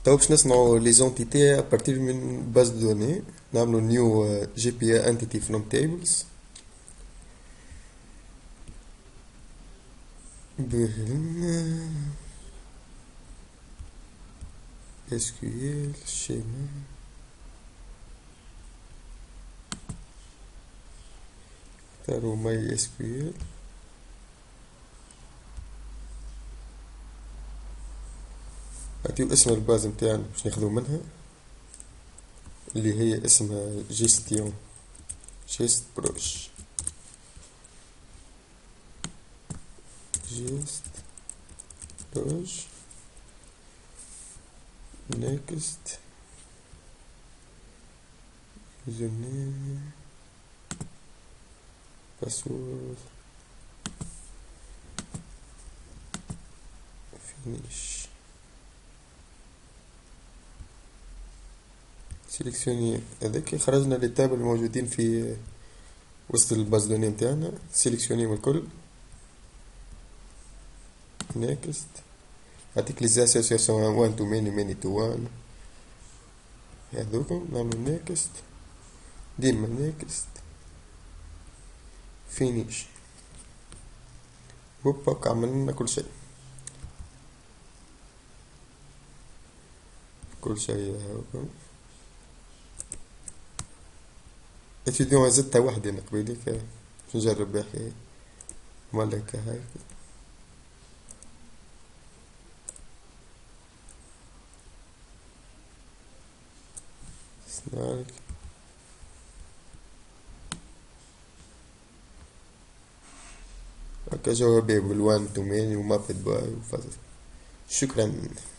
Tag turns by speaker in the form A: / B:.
A: تو باش نصنعو لي زونتيتي ابارتير من باز دو دوني، نعملو نيو جي بي اي انتيتي فروم تيبلز. اس كيو ال شيما اختاروا ماي اس كيو ال. نعطيو اسم الباز نتاعنا باش ناخدو منها، اللي هي اسمها جيستيون جيست بروش جيست بروش. نيكست يوزر نيم باسورد فينيش. سيليكسيوني هذاك خرجنا لي تاب الموجودين في وسط الباز دوني نتاعنا، سيليكسيونيهم الكل. نيكست يعطيك لي زاسوسياسيون 1 تو ماني ماني تو 1 هذوكم. نعملو نيكست ديما نيكست فينيش. هوباك عملنا كل شيء كل شيء هاكم. اتيديون زدتها وحدي انا قبيليك باش نجرب بها مالك هاي سنارك. هكا جوابي بالوان توماني ومابد باي وفضل. شكرا.